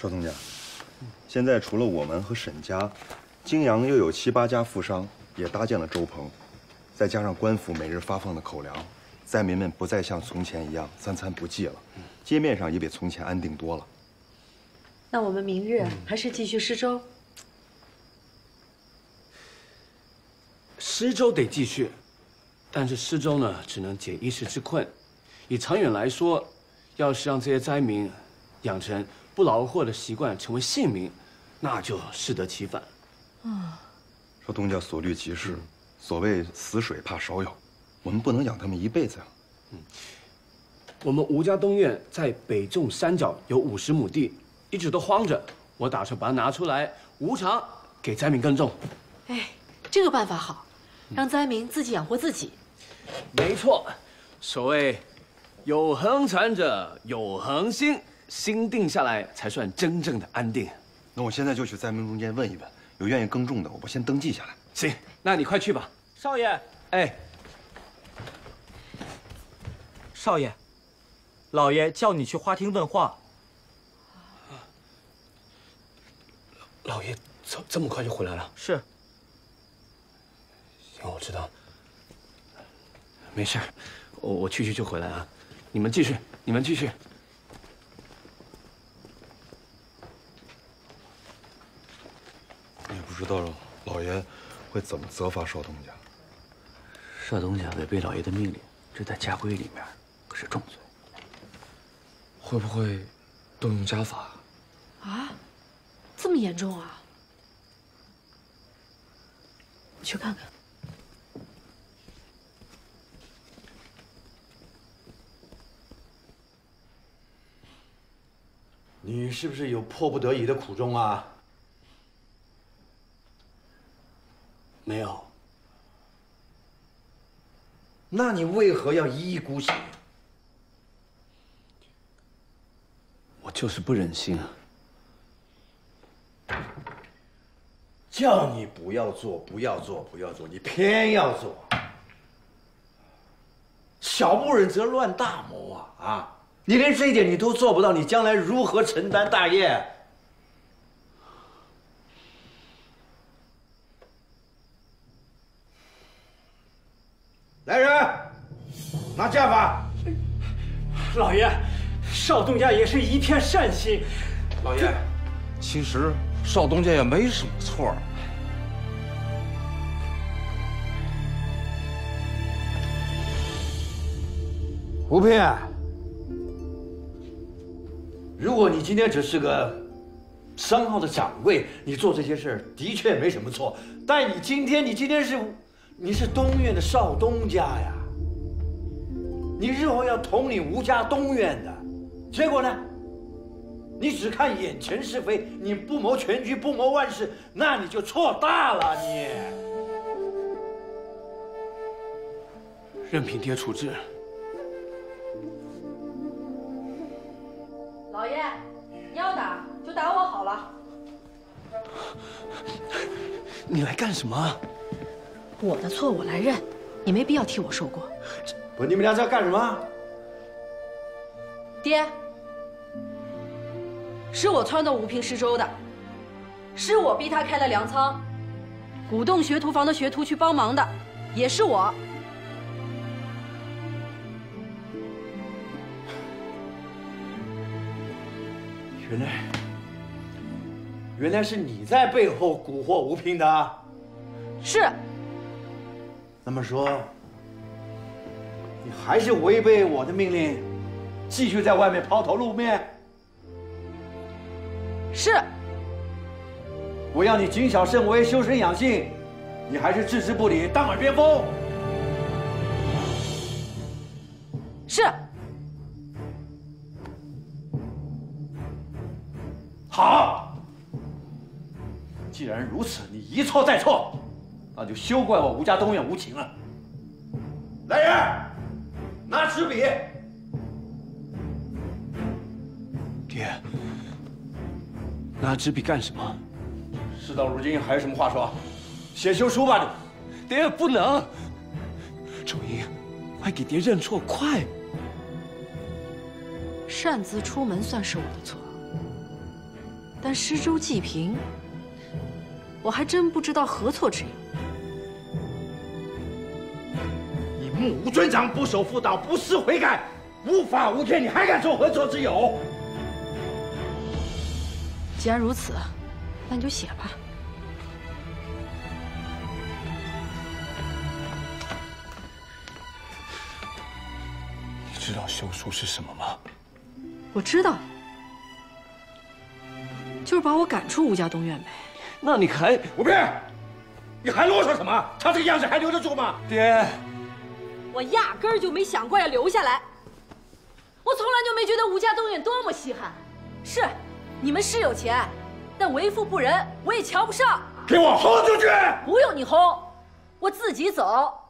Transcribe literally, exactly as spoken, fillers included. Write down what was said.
少东家，现在除了我们和沈家，泾阳又有七八家富商也搭建了粥棚，再加上官府每日发放的口粮，灾民们不再像从前一样三餐不济了，街面上也比从前安定多了。 那我们明日还是继续施粥。 施粥得继续，但是施粥呢，只能解一时之困。以长远来说，要是让这些灾民养成不劳而获的习惯，成为县民，那就适得其反。 啊， 少东家所虑极是，所谓死水怕烧药，我们不能养他们一辈子呀。 嗯，我们吴家东院在北纵山脚有五十亩地，一直都荒着，我打算把它拿出来，无偿给灾民耕种。 哎，这个办法好，让灾民自己养活自己。 没错，所谓有恒产者有恒心，心定下来才算真正的安定。 那我现在就去灾民中间问一问，有愿意耕种的，我先登记下来。 行，那你快去吧。 少爷， 哎， 少爷，老爷叫你去花厅问话。 老爷这这么快就回来了？ 是。 行，我知道。没事，我我去去就回来啊。你们继续，你们继续。 也不知道老爷会怎么责罚少东家。 少东家违背老爷的命令，这在家规里面可是重罪。 会不会动用家法？ 啊，这么严重啊？你去看看。 你是不是有迫不得已的苦衷啊？ 没有。 那你为何要一意孤行？ 我就是不忍心啊。 叫你不要做，不要做，不要做，你偏要做。小不忍则乱大谋啊！啊！你连这一点你都做不到，你将来如何承担大业？来人，拿家法！ 老爷，少东家也是一片善心。 老爷，其实少东家也没什么错。 吴聘，如果你今天只是个商号的掌柜，你做这些事儿的确没什么错。但你今天，你今天是，你是东院的少东家呀，你日后要统领吴家东院的，结果呢，你只看眼前是非，你不谋全局，不谋万事，那你就错大了你。 任凭爹处置。 老爷，你要打就打我好了。 你来干什么？ 我的错我来认，你没必要替我受过。 不，你们俩在干什么？ 爹，是我撺掇吴聘施粥的，是我逼他开了粮仓，鼓动学徒房的学徒去帮忙的，也是我。 原来，原来是你在背后蛊惑吴聘的。 是。 那么说，你还是违背我的命令，继续在外面抛头露面？ 是。 我要你谨小慎微、修身养性，你还是置之不理、当耳边风？ 是。 好，既然如此，你一错再错，那就休怪我吴家东院无情了。来人，拿纸笔。 爹，拿纸笔干什么？ 事到如今还有什么话说？写休书吧你。 爹不能，周英，快给爹认错，快！ 擅自出门算是我的错， 但施粥济贫，我还真不知道何错之有。 你目无尊长，不守妇道，不思悔改，无法无天，你还敢说何错之有？ 既然如此，那你就写吧。 你知道休书是什么吗？ 我知道，就是把我赶出吴家东院呗。 那你还吴斌，你还啰嗦什么？他这个样子还留得住吗？ 爹， 我压根儿就没想过要留下来。我从来就没觉得吴家东院多么稀罕。是，你们是有钱，但为富不仁，我也瞧不上。 给我轰出去！ 不用你轰，我自己走。